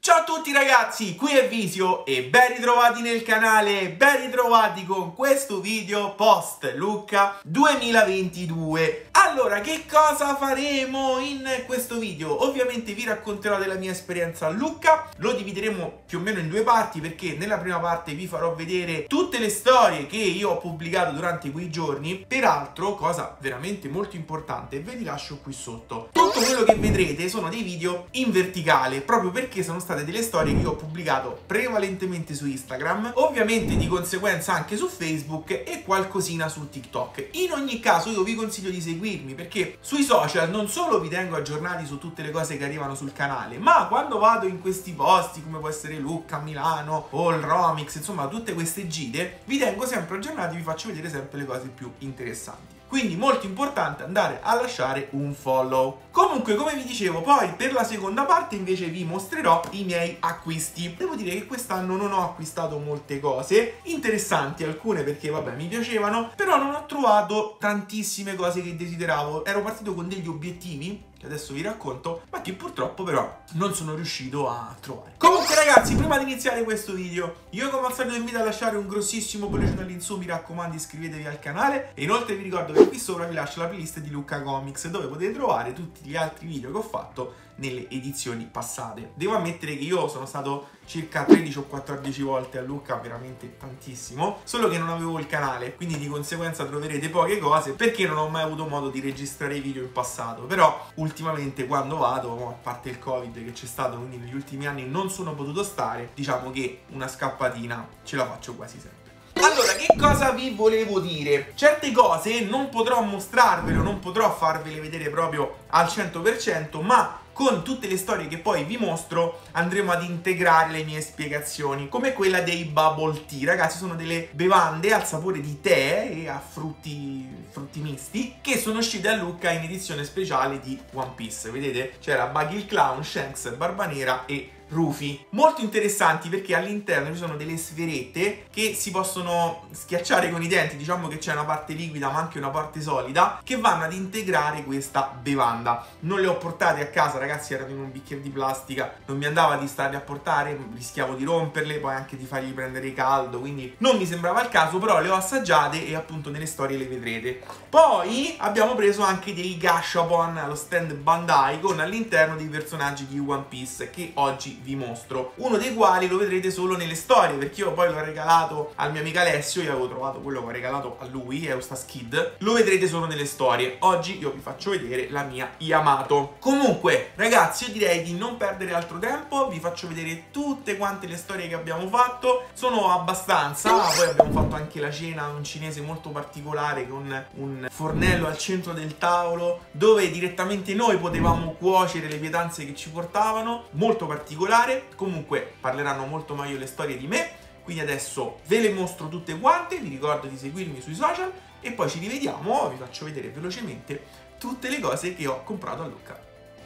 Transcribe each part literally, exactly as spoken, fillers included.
Ciao a tutti ragazzi, qui è Visio e ben ritrovati nel canale, ben ritrovati con questo video post Lucca duemilaventidue. Allora, che cosa faremo in questo video? Ovviamente vi racconterò della mia esperienza a Lucca, lo divideremo più o meno in due parti perché nella prima parte vi farò vedere tutte le storie che io ho pubblicato durante quei giorni. Peraltro, cosa veramente molto importante, ve li lascio qui sotto. Tutto quello che vedrete sono dei video in verticale, proprio perché sono state delle storie che io ho pubblicato prevalentemente su Instagram, ovviamente di conseguenza anche su Facebook e qualcosina su TikTok. In ogni caso io vi consiglio di seguirmi perché sui social non solo vi tengo aggiornati su tutte le cose che arrivano sul canale, ma quando vado in questi posti come può essere Lucca a Milano o il Romix, insomma tutte queste gite, vi tengo sempre aggiornati, vi faccio vedere sempre le cose più interessanti. Quindi molto importante andare a lasciare un follow. Comunque, come vi dicevo, poi per la seconda parte invece vi mostrerò i miei acquisti. Devo dire che quest'anno non ho acquistato molte cose interessanti, alcune perché vabbè mi piacevano, però non ho trovato tantissime cose che desideravo. Ero partito con degli obiettivi che adesso vi racconto, ma che purtroppo però non sono riuscito a trovare. Comunque ragazzi, prima di iniziare questo video, io come al solito vi invito a lasciare un grossissimo pollice dall'insù, mi raccomando iscrivetevi al canale e inoltre vi ricordo che qui sopra vi lascio la playlist di Lucca Comics dove potete trovare tutti gli altri video che ho fatto nelle edizioni passate. Devo ammettere che io sono stato circa tredici o quattordici volte a Lucca, veramente tantissimo, solo che non avevo il canale, quindi di conseguenza troverete poche cose perché non ho mai avuto modo di registrare i video in passato. Però ultimamente quando vado, a parte il Covid che c'è stato, quindi negli ultimi anni non sono potuto stare, diciamo che una scappatina ce la faccio quasi sempre. Allora, che cosa vi volevo dire? Certe cose non potrò mostrarvele, non potrò farvele vedere proprio al cento per cento, ma con tutte le storie che poi vi mostro andremo ad integrare le mie spiegazioni, come quella dei bubble tea. Ragazzi, sono delle bevande al sapore di tè e a frutti, frutti misti che sono uscite a Lucca in edizione speciale di One Piece. Vedete? C'era Buggy il Clown, Shanks, Barbanera e Rufy. Molto interessanti perché all'interno ci sono delle sferette che si possono schiacciare con i denti, diciamo che c'è una parte liquida ma anche una parte solida che vanno ad integrare questa bevanda. Non le ho portate a casa ragazzi, erano in un bicchiere di plastica, non mi andava di starle a portare, rischiavo di romperle, poi anche di fargli prendere caldo, quindi non mi sembrava il caso, però le ho assaggiate e appunto nelle storie le vedrete. Poi abbiamo preso anche dei gashapon allo stand Bandai con all'interno dei personaggi di One Piece che oggi vi mostro, uno dei quali lo vedrete solo nelle storie perché io poi l'ho regalato al mio amico Alessio, io avevo trovato quello che ho regalato a lui, Eustace Kid, lo vedrete solo nelle storie. Oggi io vi faccio vedere la mia Yamato. Comunque ragazzi, io direi di non perdere altro tempo, vi faccio vedere tutte quante le storie che abbiamo fatto, sono abbastanza. Poi abbiamo fatto anche la cena, un cinese molto particolare con un fornello al centro del tavolo dove direttamente noi potevamo cuocere le pietanze che ci portavano, molto particolare. Comunque parleranno molto meglio le storie di me, quindi adesso ve le mostro tutte quante, vi ricordo di seguirmi sui social e poi ci rivediamo, vi faccio vedere velocemente tutte le cose che ho comprato a Lucca.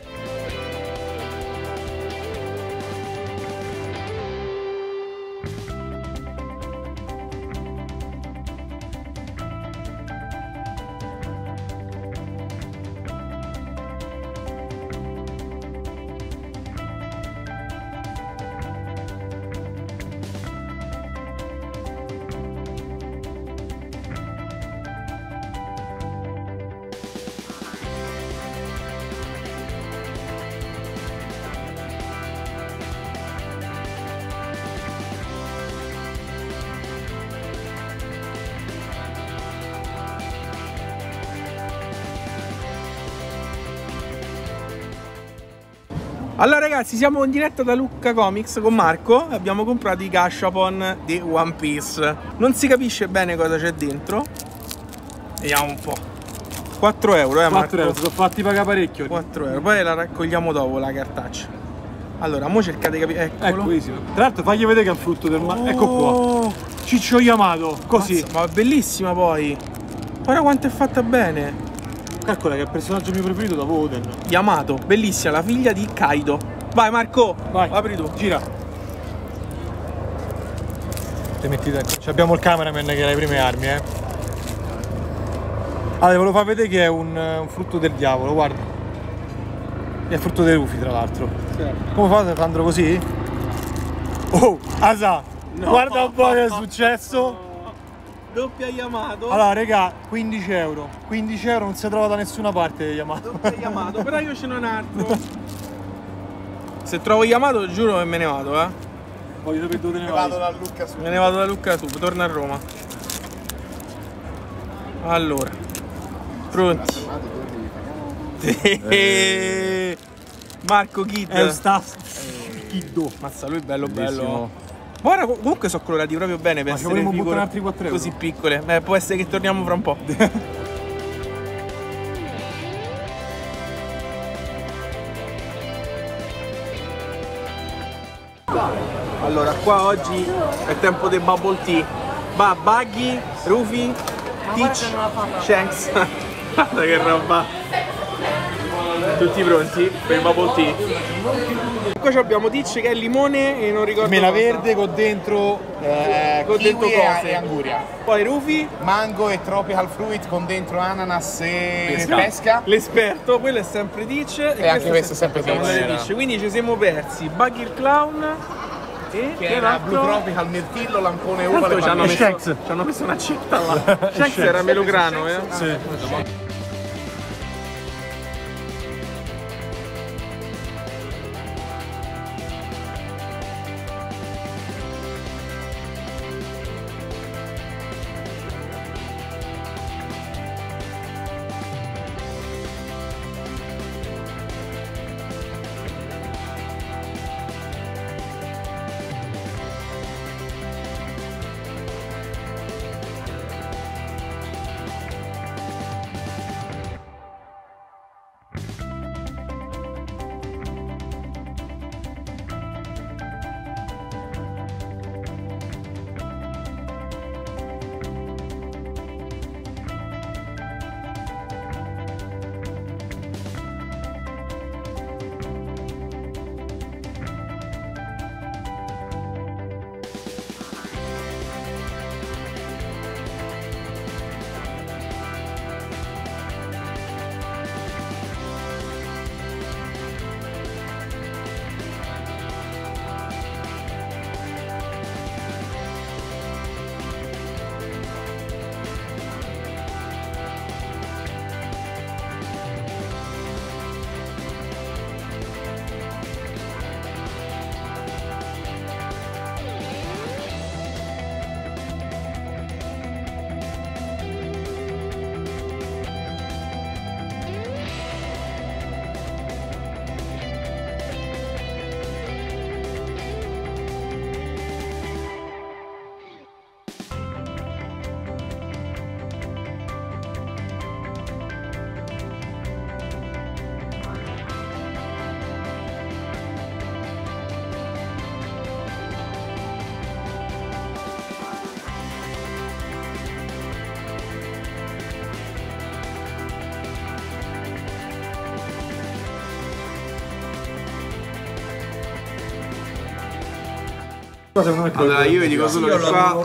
Allora ragazzi, siamo in diretta da Lucca Comics con Marco e abbiamo comprato i gashapon di One Piece. Non si capisce bene cosa c'è dentro. Vediamo un po'. quattro euro, eh Marco? quattro euro, sono fatti pagare parecchio. quattro euro, poi la raccogliamo dopo la cartaccia. Allora, mo cercate di capire. Eccolo. Ecco, tra l'altro fagli vedere che è un frutto del mare. Oh. Ecco qua. Ciccio Yamato, così. Mazza, ma è bellissima poi. Guarda quanto è fatta bene. Calcola che è il personaggio mio preferito dopo Oden. Yamato, bellissima, la figlia di Kaido. Vai Marco, vai, apri tu. Gira. Ti metti dentro. Abbiamo il cameraman che ha le prime armi, eh. Allora, ve lo fa vedere che è un, un frutto del diavolo, guarda. È il frutto dei Rufy, tra l'altro. Certo. Come fate, Sandro, così? Oh, Asa, no, guarda un po' che è successo. Doppia Yamato. Allora, raga, quindici euro. quindici euro non si trova da nessuna parte Yamato. Doppia Yamato, però io ce n'ho un altro. Se trovo Yamato, giuro che me ne vado, eh. Voglio sapere dove te ne Me vai. vado da Lucca su. Me ne vado da Lucca su, torno a Roma. Allora, pronti? Eh. Marco Kid. È un staff. Kiddo. Mazza, lui è bello Bellissimo. bello. Guarda, comunque sono colorati proprio bene per Ma ci essere volevo buttare figure altri quattro euro. così piccole. Beh, può essere che torniamo fra un po'. Allora, qua oggi è tempo del bubble tea. Va Buggy, Rufy, Teach, Shanks. Guarda che roba. Tutti pronti per il bubble tea? Qua abbiamo Teach che è limone e non ricordo Mela cosa. verde con dentro Eh, Con kiwi dentro e, cose. e anguria. Poi Rufy, Mango e tropical fruit con dentro ananas e pesca. pesca. L'esperto, quello è sempre Teach. E, anche questo è sempre siamo Teach. andati Teach. Quindi ci siamo persi Buggy il clown e Che era Blue Tropical, mirtillo, lampone, uva, Tanto le ci hanno palmette. messo, ci hanno messo una città là. Shanks era melograno, eh? Sì. Allora io vi dico solo che qua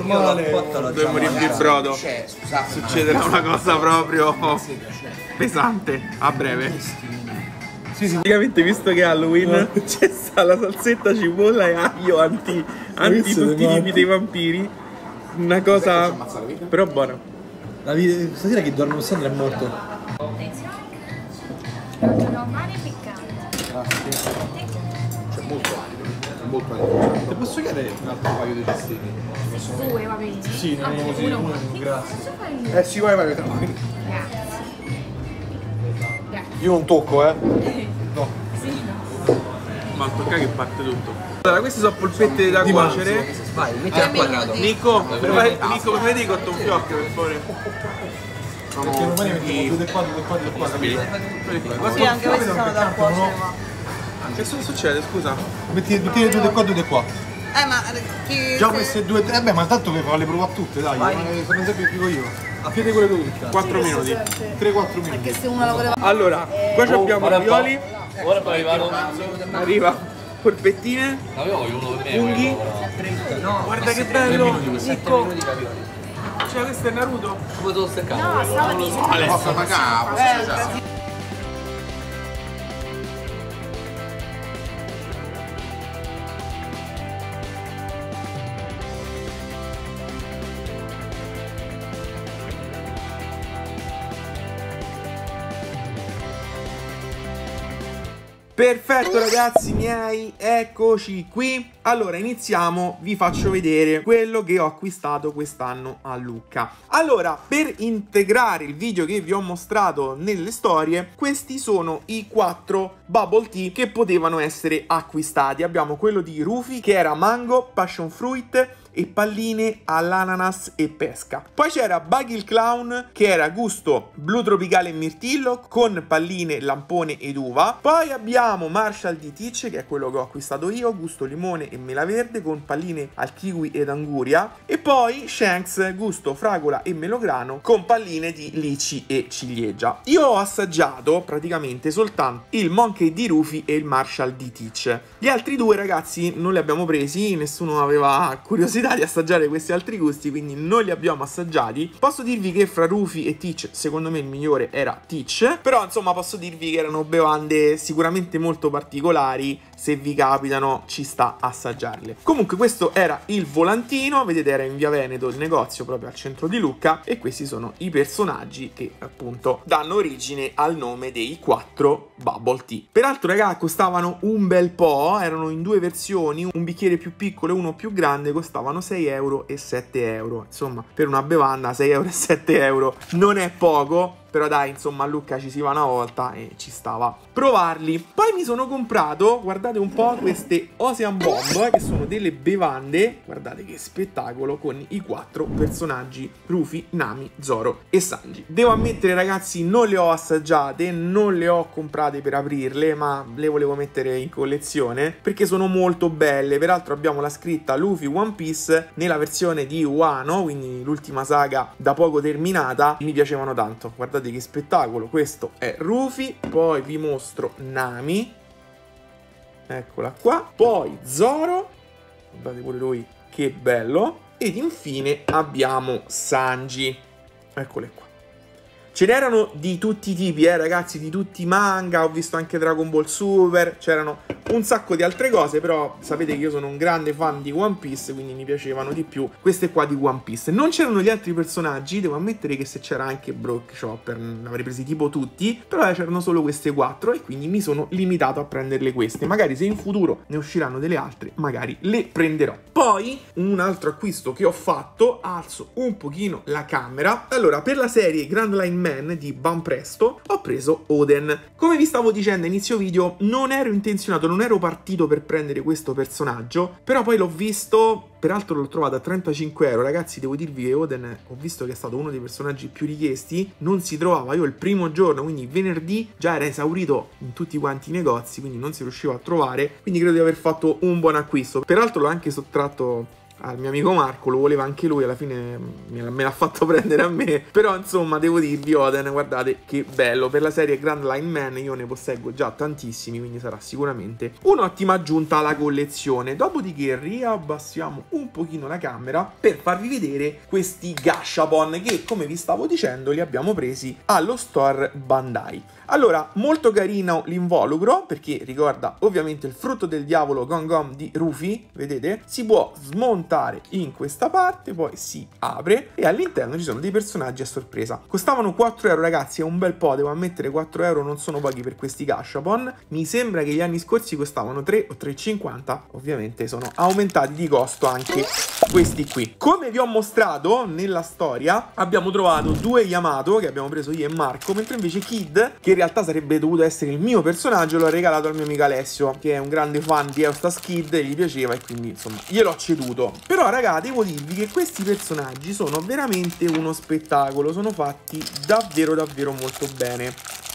dove morirvi il brodo succederà una cosa proprio pesante a breve. Sì, sì. Praticamente visto che è Halloween c'è sta la salsetta, cipolla e aglio anti, anti tutti i tipi dei vampiri. Una cosa però buona. La vita, stasera chi dorme con Sandra è morto. Normale e piccante. C'è molto aglio, molto aglio. Ti posso chiedere un altro paio di cestini? Due, va bene? Sì, ne abbiamo così, Uno. uno, grazie. Posso fare io? Eh sì, vai, vai, vai. Grazie. Io non tocco, eh. Sì, no. Ma tocca che parte tutto. Allora queste sono polpette da cuocere. Vai, metti al quadrato. Nico, prepari, Nico, mi vedi cotton fioc per favore? Perché domani mettiamo due qua, due qua, due qua. Sì, anche questi sono da cuocere. Che succede, scusa? Metti, metti due di qua, due di qua. Eh ma chi... Già ho messe due, tre. Eh beh, ma tanto che fa le prove a tutte, dai. Sono sempre più io. A piede quelle tutte. quattro minuti. tre quattro minuti. Che se uno la voleva... Allora, qua abbiamo i ravioli. Ora poi arrivato. Arriva polpettine, Avevo uno per me. funghi. Guarda che bello! Nico! Cioè questo è Naruto? Come te lo steccato? No, stavo dicendo. Posso pagare? Perfetto ragazzi miei, eccoci qui. Allora iniziamo, vi faccio vedere quello che ho acquistato quest'anno a Lucca. Allora, per integrare il video che vi ho mostrato nelle storie, questi sono i quattro bubble tea che potevano essere acquistati. Abbiamo quello di Rufy che era mango, passion fruit e palline all'ananas e pesca. Poi c'era Buggy il Clown che era gusto blu tropicale e mirtillo con palline, lampone ed uva. Poi abbiamo Marshall di Teach che è quello che ho acquistato io, gusto limone e mela verde con palline al kiwi ed anguria. E poi Shanks gusto fragola e melograno con palline di lici e ciliegia. Io ho assaggiato praticamente soltanto il Monkey di Rufy e il Marshall di Teach. Gli altri due ragazzi non li abbiamo presi, nessuno aveva curiosità di assaggiare questi altri gusti, quindi non li abbiamo assaggiati. Posso dirvi che fra Rufy e Teach secondo me il migliore era Teach, però insomma posso dirvi che erano bevande sicuramente molto particolari. Se vi capitano ci sta assaggiarle. Comunque questo era il volantino, vedete era in via Veneto il negozio proprio al centro di Lucca, e questi sono i personaggi che appunto danno origine al nome dei quattro bubble tea. Peraltro raga costavano un bel po', erano in due versioni, un bicchiere più piccolo e uno più grande, costavano sei euro e sette euro. Insomma per una bevanda sei euro e sette euro non è poco. Però dai, insomma, a Lucca ci si va una volta e ci stava provarli. Poi mi sono comprato, guardate un po', queste Ocean Bomb, che sono delle bevande, guardate che spettacolo, con i quattro personaggi Rufy, Nami, Zoro e Sanji. Devo ammettere ragazzi, non le ho assaggiate, non le ho comprate per aprirle, ma le volevo mettere in collezione perché sono molto belle. Peraltro abbiamo la scritta Luffy One Piece nella versione di Wano, quindi l'ultima saga da poco terminata. Mi piacevano tanto, guardate che spettacolo. Questo è Rufy, poi vi mostro Nami, eccola qua, poi Zoro, guardate pure lui che bello, ed infine abbiamo Sanji, eccole qua. Ce n'erano di tutti i tipi, eh ragazzi, di tutti i manga, ho visto anche Dragon Ball Super, c'erano un sacco di altre cose, però sapete che io sono un grande fan di One Piece, quindi mi piacevano di più queste qua di One Piece. Non c'erano gli altri personaggi, devo ammettere che se c'era anche Brook Chopper l'avrei presi tipo tutti, però c'erano solo queste quattro e quindi mi sono limitato a prenderle queste. Magari se in futuro ne usciranno delle altre, magari le prenderò. Poi un altro acquisto che ho fatto, alzo un pochino la camera. Allora, per la serie Grand Line Man di Banpresto ho preso Oden. Come vi stavo dicendo a inizio video, non ero intenzionato, non ero partito per prendere questo personaggio, però poi l'ho visto, peraltro l'ho trovato a trentacinque euro. Ragazzi, devo dirvi che Oden, ho visto che è stato uno dei personaggi più richiesti, non si trovava. Io il primo giorno, quindi venerdì, già era esaurito in tutti quanti i negozi, quindi non si riusciva a trovare, quindi credo di aver fatto un buon acquisto. Peraltro l'ho anche sottratto al mio amico Marco, lo voleva anche lui, alla fine me l'ha fatto prendere a me. Però insomma devo dirvi Oden, guardate che bello. Per la serie Grand Line Man io ne posseggo già tantissimi, quindi sarà sicuramente un'ottima aggiunta alla collezione. Dopodiché riabbassiamo un pochino la camera per farvi vedere questi Gashapon che, come vi stavo dicendo, li abbiamo presi allo store Bandai. Allora, molto carino l'involucro perché ricorda ovviamente il frutto del diavolo Gum Gum di Rufy, vedete? Si può smontare in questa parte, poi si apre e all'interno ci sono dei personaggi a sorpresa. Costavano quattro euro ragazzi, è un bel po', devo ammettere quattro euro non sono pochi per questi Gashapon. Mi sembra che gli anni scorsi costavano tre o tre e cinquanta, ovviamente sono aumentati di costo anche questi qui. Come vi ho mostrato nella storia, abbiamo trovato due Yamato che abbiamo preso io e Marco, mentre invece Kid, che in realtà sarebbe dovuto essere il mio personaggio, l'ho regalato al mio amico Alessio, che è un grande fan di Eustace Kid e gli piaceva e quindi insomma gliel'ho ceduto. Però raga, devo dirvi che questi personaggi sono veramente uno spettacolo, sono fatti davvero davvero molto bene.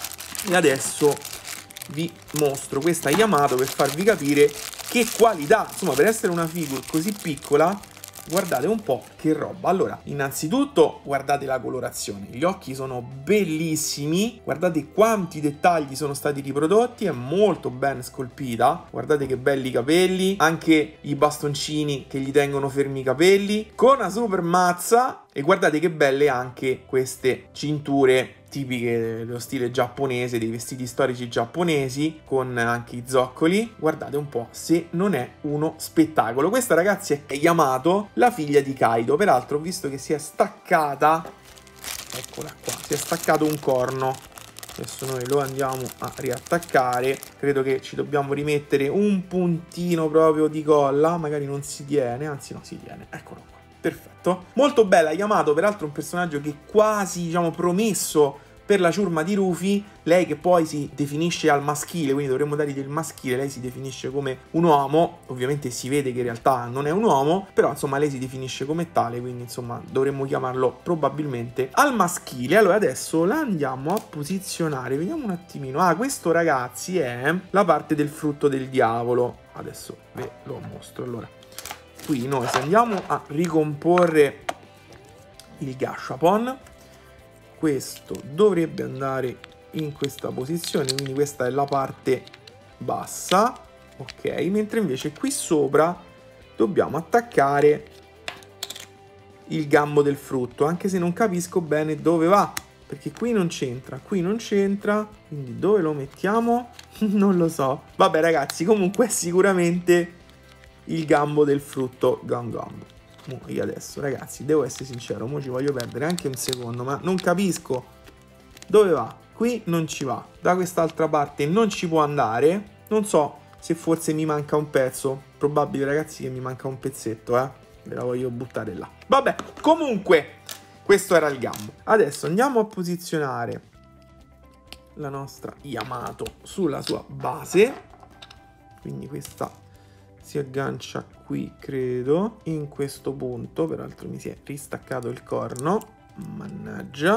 E adesso vi mostro questa Yamato per farvi capire che qualità, insomma, per essere una figure così piccola, guardate un po' che roba. Allora, innanzitutto guardate la colorazione, gli occhi sono bellissimi, guardate quanti dettagli sono stati riprodotti, è molto ben scolpita, guardate che belli capelli, anche i bastoncini che gli tengono fermi i capelli, con una super mazza, e guardate che belle anche queste cinture tipiche dello stile giapponese, dei vestiti storici giapponesi, con anche i zoccoli. Guardate un po' se non è uno spettacolo. Questa ragazzi è Yamato, la figlia di Kaido. Peraltro ho visto che si è staccata, eccola qua, si è staccato un corno, Adesso noi lo andiamo a riattaccare. Credo che ci dobbiamo rimettere un puntino proprio di colla. Magari non si tiene, anzi no, si tiene. Eccolo qua, perfetto. Molto bella Yamato, peraltro un personaggio che quasi, diciamo, promesso per la ciurma di Rufy. Lei che poi si definisce al maschile, quindi dovremmo dargli del maschile. Lei si definisce come un uomo, ovviamente si vede che in realtà non è un uomo, però insomma lei si definisce come tale, quindi insomma dovremmo chiamarlo probabilmente al maschile. Allora adesso la andiamo a posizionare, vediamo un attimino. Ah, questo ragazzi è la parte del frutto del diavolo. Adesso ve lo mostro. Allora, qui noi se andiamo a ricomporre il gashapon, questo dovrebbe andare in questa posizione, quindi questa è la parte bassa, ok, mentre invece qui sopra dobbiamo attaccare il gambo del frutto, anche se non capisco bene dove va, perché qui non c'entra, qui non c'entra, quindi dove lo mettiamo? Non lo so. Vabbè ragazzi, comunque è sicuramente il gambo del frutto Gum Gum. Io adesso ragazzi devo essere sincero, mo ci voglio perdere anche un secondo, ma non capisco dove va. Qui non ci va, da quest'altra parte non ci può andare. Non so se forse mi manca un pezzo, probabile ragazzi che mi manca un pezzetto, eh ve la voglio buttare là. Vabbè, comunque questo era il gambo. Adesso andiamo a posizionare la nostra Yamato sulla sua base, quindi questa si aggancia qui, credo, in questo punto. Peraltro mi si è ristaccato il corno, mannaggia.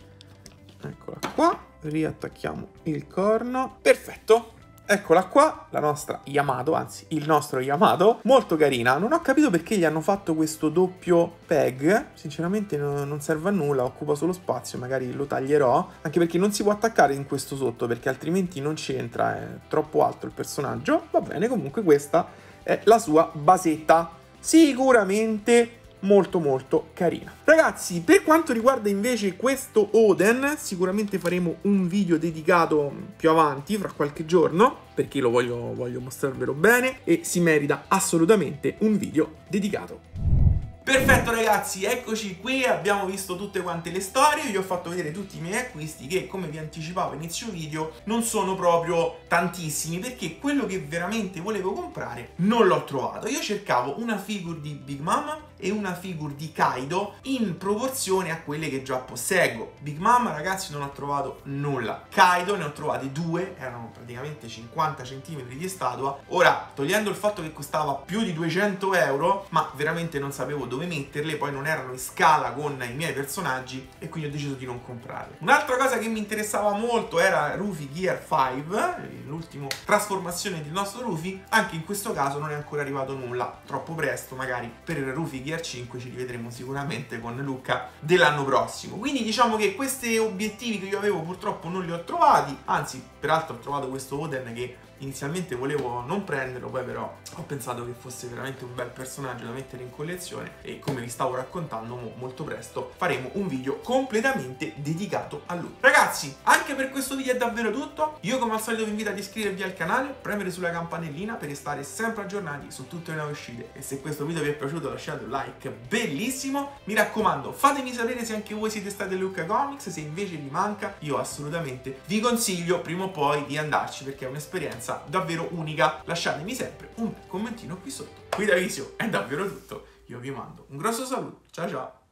Eccola qua, riattacchiamo il corno, perfetto. Eccola qua, la nostra Yamato, anzi il nostro Yamato, molto carina. Non ho capito perché gli hanno fatto questo doppio peg, sinceramente no, non serve a nulla, occupa solo spazio, magari lo taglierò, anche perché non si può attaccare in questo sotto, perché altrimenti non c'entra, è troppo alto il personaggio. Va bene, comunque questa è la sua basetta, sicuramente molto molto carina. Ragazzi, per quanto riguarda invece questo Oden, sicuramente faremo un video dedicato più avanti, fra qualche giorno, perché lo voglio, voglio mostrarvelo bene e si merita assolutamente un video dedicato. Perfetto ragazzi, eccoci qui, abbiamo visto tutte quante le storie, vi ho fatto vedere tutti i miei acquisti che, come vi anticipavo a inizio video, non sono proprio tantissimi, perché quello che veramente volevo comprare non l'ho trovato. Io cercavo una figure di Big Mom e una figure di Kaido in proporzione a quelle che già posseggo. Big Mom ragazzi non ho trovato nulla, Kaido ne ho trovati due, erano praticamente cinquanta centimetri di statua. Ora, togliendo il fatto che costava più di duecento euro, ma veramente non sapevo dove metterle, poi non erano in scala con i miei personaggi e quindi ho deciso di non comprarle. Un'altra cosa che mi interessava molto era Rufy Gear cinque, l'ultima trasformazione del nostro Rufy. Anche in questo caso non è ancora arrivato nulla, troppo presto, magari per Rufy Gear cinque ci rivedremo sicuramente con Luca dell'anno prossimo. Quindi diciamo che questi obiettivi che io avevo purtroppo non li ho trovati, anzi peraltro ho trovato questo Oden che inizialmente volevo non prenderlo, poi però ho pensato che fosse veramente un bel personaggio da mettere in collezione e, come vi stavo raccontando, mo, molto presto faremo un video completamente dedicato a lui. Ragazzi, anche per questo video è davvero tutto. Io come al solito vi invito ad iscrivervi al canale, premere sulla campanellina per restare sempre aggiornati su tutte le nuove uscite, e se questo video vi è piaciuto lasciate un like bellissimo. Mi raccomando, fatemi sapere se anche voi siete stati a Lucca Comics, se invece vi manca. Io assolutamente vi consiglio prima o poi di andarci, perché è un'esperienza davvero unica. Lasciatemi sempre un commentino qui sotto. Qui da Visio è davvero tutto, io vi mando un grosso saluto, ciao ciao.